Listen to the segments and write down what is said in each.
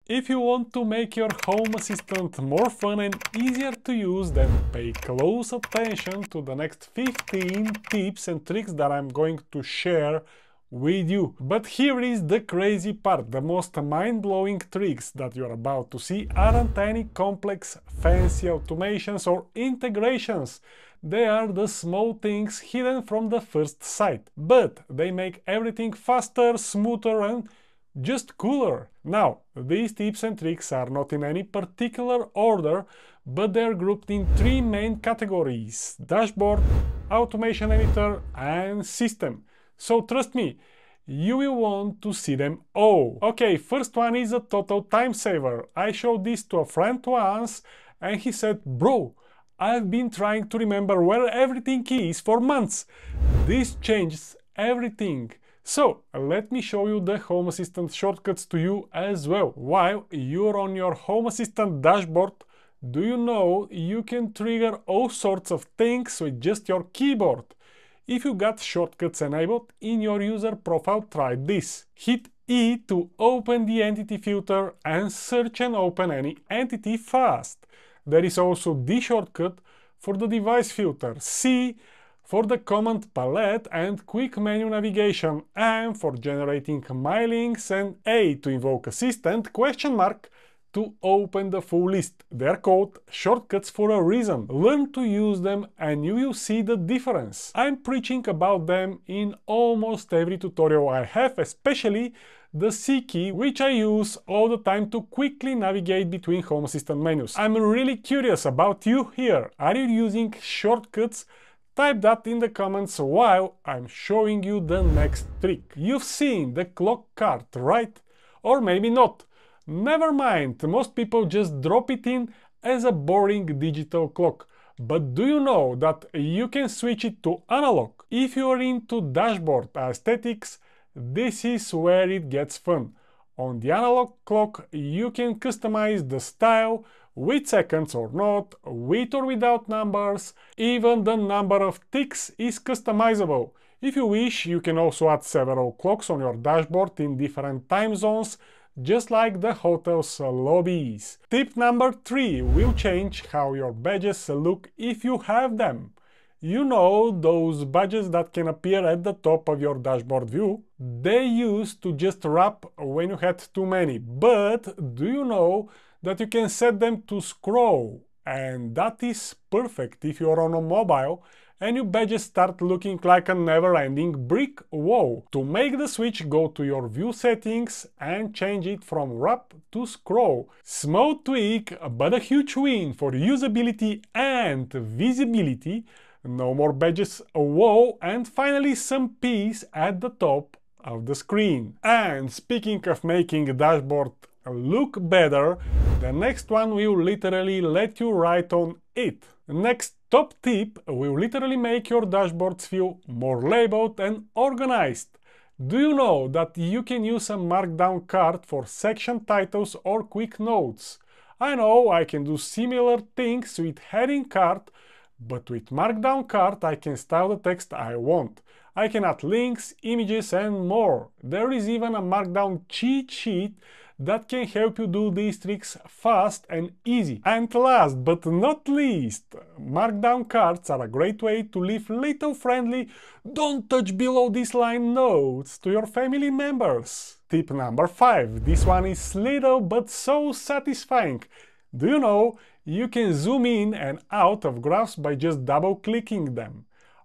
If you want to make your Home Assistant more fun and easier to use, then pay close attention to the next 15 tips and tricks that I'm going to share with you. But here is the crazy part. The most mind-blowing tricks that you're about to see aren't any complex, fancy automations or integrations. They are the small things hidden from the first sight. But they make everything faster, smoother and just cooler. Now, these tips and tricks are not in any particular order, but they're grouped in three main categories: dashboard, automation editor and system. So trust me, you will want to see them all. Okay, first one is a total time saver. I showed this to a friend once and he said, "Bro, I've been trying to remember where everything is for months. This changes everything." So, let me show you the Home Assistant shortcuts to you as well. While you're on your Home Assistant dashboard, do you know you can trigger all sorts of things with just your keyboard? If you got shortcuts enabled in your user profile, try this. Hit E to open the entity filter and search and open any entity fast. There is also the shortcut for the device filter, C for the command palette and quick menu navigation, and for generating my links, and A to invoke assistant, question mark to open the full list. They're called shortcuts for a reason. Learn to use them and you will see the difference. I'm preaching about them in almost every tutorial I have, especially the C key, which I use all the time to quickly navigate between Home Assistant menus. I'm really curious about you here. Are you using shortcuts? Type that in the comments while I'm showing you the next trick. You've seen the clock card, right? Or maybe not. Never mind, most people just drop it in as a boring digital clock. But do you know that you can switch it to analog? If you're into dashboard aesthetics, this is where it gets fun. On the analog clock, you can customize the style, with seconds or not, with or without numbers. Even the number of ticks is customizable. If you wish, you can also add several clocks on your dashboard in different time zones, just like the hotel's lobbies. Tip number 3 will change how your badges look if you have them. You know, those badges that can appear at the top of your dashboard view? They used to just wrap when you had too many, but do you know that you can set them to scroll? And that is perfect if you're on a mobile and your badges start looking like a never-ending brick wall. To make the switch, go to your view settings and change it from wrap to scroll. Small tweak, but a huge win for usability and visibility. No more badges, a wall, and finally some peace at the top of the screen. And speaking of making a dashboard look better, the next one will literally let you write on it. Next top tip will literally make your dashboards feel more labeled and organized. Do you know that you can use a markdown card for section titles or quick notes? I know I can do similar things with heading card, but with markdown card I can style the text I want. I can add links, images and more. There is even a markdown cheat sheet that can help you do these tricks fast and easy. And last but not least, markdown cards are a great way to leave little friendly "don't touch below this line" notes to your family members. Tip number 5. This one is little but so satisfying. Do you know you can zoom in and out of graphs by just double-clicking them?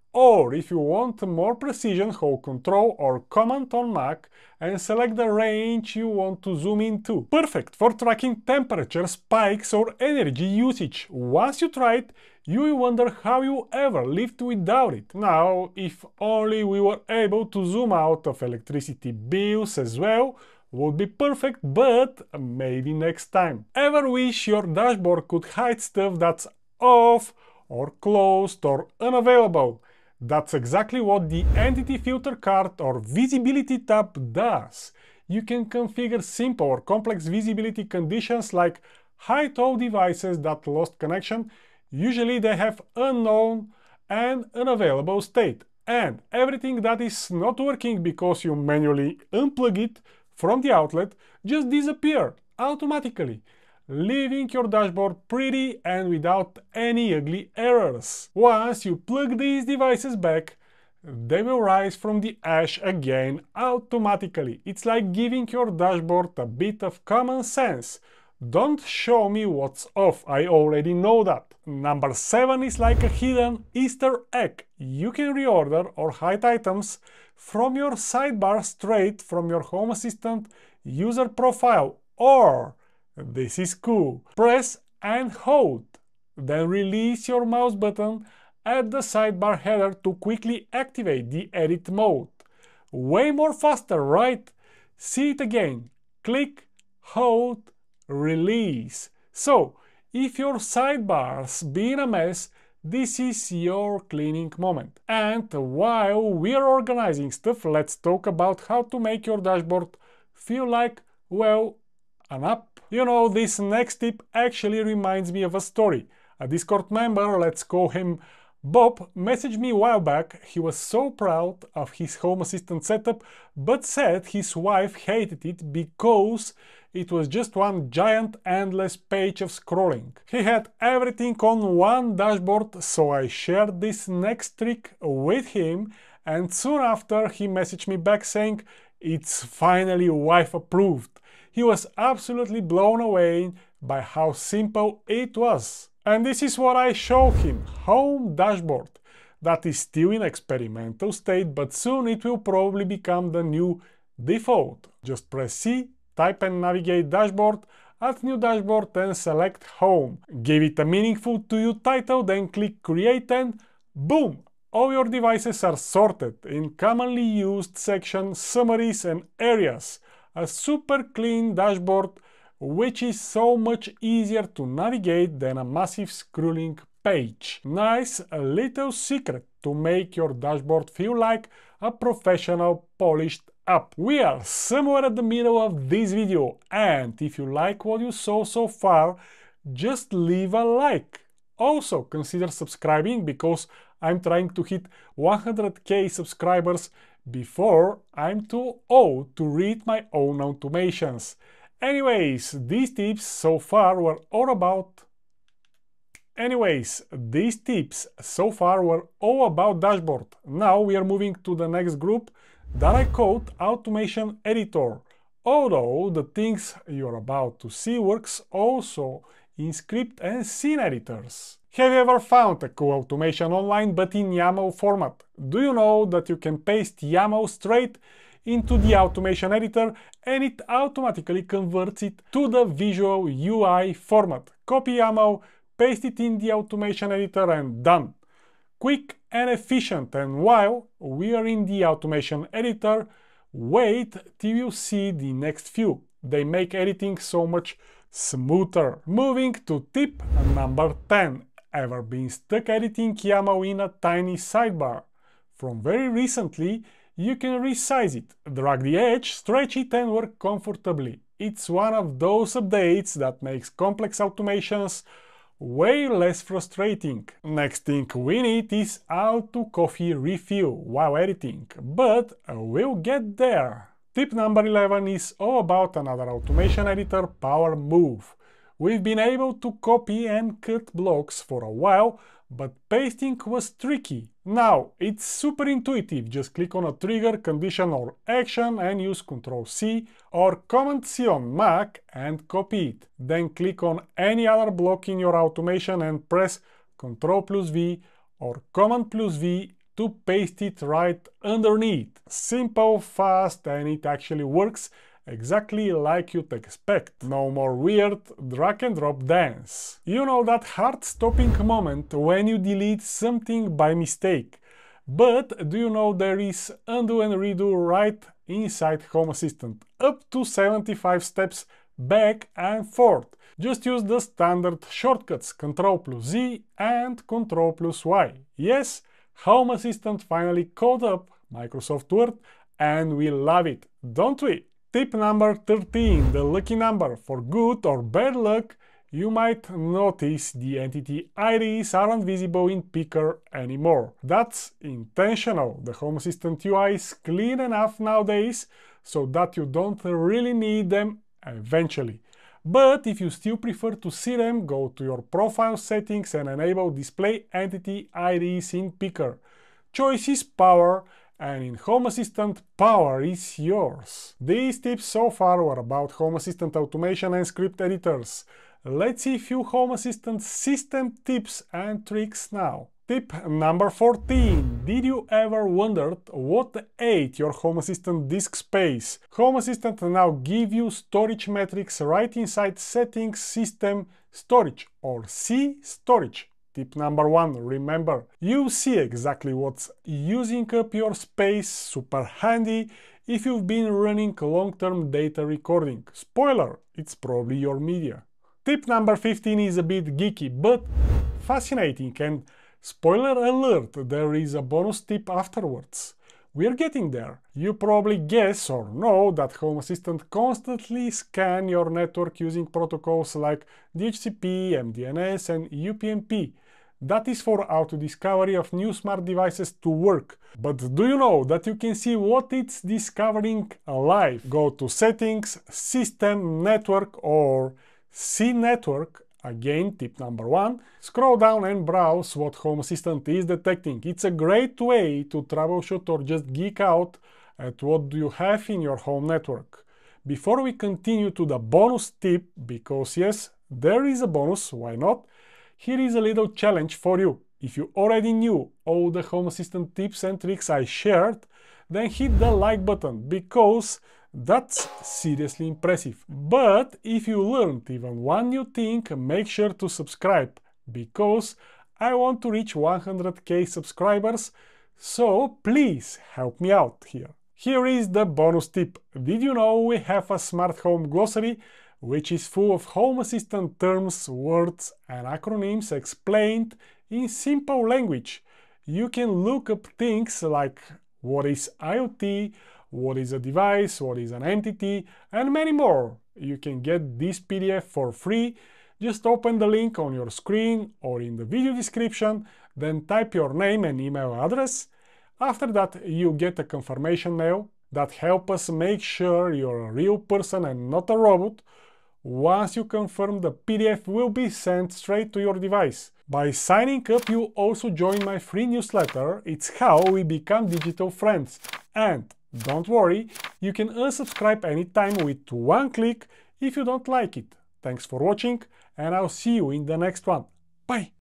Or if you want more precision, hold Ctrl or Command on Mac and select the range you want to zoom into. Perfect for tracking temperature spikes or energy usage. Once you try it, you will wonder how you ever lived without it. Now, if only we were able to zoom out of electricity bills as well, would be perfect, but maybe next time. Ever wish your dashboard could hide stuff that's off or closed or unavailable? That's exactly what the Entity Filter card or Visibility tab does. You can configure simple or complex visibility conditions like hide all devices that lost connection. Usually they have unknown and unavailable state. And everything that is not working because you manually unplug it from the outlet just disappear. automatically, leaving your dashboard pretty and without any ugly errors. Once you plug these devices back, they will rise from the ash again automatically. It's like giving your dashboard a bit of common sense. Don't show me what's off, I already know that. Number 7 is like a hidden Easter egg. You can reorder or hide items from your sidebar straight from your Home Assistant user profile, or, this is cool, press and hold, then release your mouse button at the sidebar header to quickly activate the edit mode. Way more faster, right? See it again. Click, hold, release. So, if your sidebar's been a mess, this is your cleaning moment. And while we're organizing stuff, let's talk about how to make your dashboard feel like, well, an app. You know, this next tip actually reminds me of a story. A Discord member, let's call him Bob, messaged me a while back. He was so proud of his Home Assistant setup, but said his wife hated it because it was just one giant endless page of scrolling. He had everything on one dashboard, so I shared this next trick with him, and soon after he messaged me back saying it's finally wife approved. He was absolutely blown away by how simple it was. And this is what I showed him, Home Dashboard. That is still in experimental state, but soon it will probably become the new default. Just press C, type and navigate dashboard, add new dashboard and select Home. Give it a meaningful to you title, then click create and boom! All your devices are sorted in commonly used sections, summaries and areas. A super clean dashboard which is so much easier to navigate than a massive scrolling page. Nice little secret to make your dashboard feel like a professional polished app. We are somewhere at the middle of this video, and if you like what you saw so far, just leave a like. Also consider subscribing because I'm trying to hit 100k subscribers before I'm too old to read my own automations. Anyways, these tips so far were all about dashboard. Now we are moving to the next group that I called Automation Editor. Although the things you're about to see works also in script and scene editors. Have you ever found a cool automation online but in YAML format? Do you know that you can paste YAML straight into the automation editor and it automatically converts it to the visual UI format? Copy YAML, paste it in the automation editor and done. Quick and efficient. And while we are in the automation editor, wait till you see the next few. They make editing so much smoother. Moving to tip number 10. Ever been stuck editing YAML in a tiny sidebar? From very recently, you can resize it, drag the edge, stretch it and work comfortably. It's one of those updates that makes complex automations way less frustrating. Next thing we need is auto coffee refill while editing, but we'll get there. Tip number 11 is all about another automation editor, PowerMove. We've been able to copy and cut blocks for a while, but pasting was tricky. Now it's super intuitive, just click on a trigger, condition or action and use Ctrl+C or Command+C on Mac and copy it. Then click on any other block in your automation and press Ctrl+V or Command+V to paste it right underneath. Simple, fast, and it actually works exactly like you'd expect. No more weird drag and drop dance. You know that heart-stopping moment when you delete something by mistake. But do you know there is undo and redo right inside Home Assistant? Up to 75 steps back and forth. Just use the standard shortcuts Ctrl+Z and Ctrl+Y. Yes, Home Assistant finally caught up Microsoft Word and we love it, don't we? Tip number 13, the lucky number. For good or bad luck, you might notice the entity IDs aren't visible in Picker anymore. That's intentional. The Home Assistant UI is clean enough nowadays so that you don't really need them eventually. But if you still prefer to see them, go to your profile settings and enable Display Entity IDs in Picker. Choice is power, and in Home Assistant, power is yours. These tips so far were about Home Assistant automation and script editors. Let's see a few Home Assistant system tips and tricks now. Tip number 14. Did you ever wondered what ate your Home Assistant disk space? Home Assistant now give you storage metrics right inside Settings System Storage or C Storage. Tip number 1. Remember, you see exactly what's using up your space, super handy if you've been running long-term data recording. Spoiler, it's probably your media. Tip number 15 is a bit geeky, but fascinating, and spoiler alert, there is a bonus tip afterwards. We're getting there. You probably guess or know that Home Assistant constantly scans your network using protocols like DHCP, MDNS and UPnP. That is for auto-discovery of new smart devices to work. But do you know that you can see what it's discovering live? Go to Settings, System, Network or C Network. Again, tip number 1. Scroll down and browse what Home Assistant is detecting. It's a great way to troubleshoot or just geek out at what you have in your home network. Before we continue to the bonus tip, because yes, there is a bonus, why not? Here is a little challenge for you. If you already knew all the Home Assistant tips and tricks I shared, then hit the like button, because that's seriously impressive. But if you learned even one new thing, make sure to subscribe, because I want to reach 100k subscribers, so please help me out here. Here is the bonus tip. Did you know we have a smart home glossary which is full of Home Assistant terms, words and acronyms explained in simple language? You can look up things like what is IoT, what is a device, what is an entity, and many more. You can get this PDF for free. Just open the link on your screen or in the video description, then type your name and email address. After that, you get a confirmation mail that helps us make sure you're a real person and not a robot. Once you confirm, the PDF will be sent straight to your device. By signing up, you also join my free newsletter. It's how we become digital friends. And don't worry, you can unsubscribe anytime with one click if you don't like it. Thanks for watching, and I'll see you in the next one. Bye!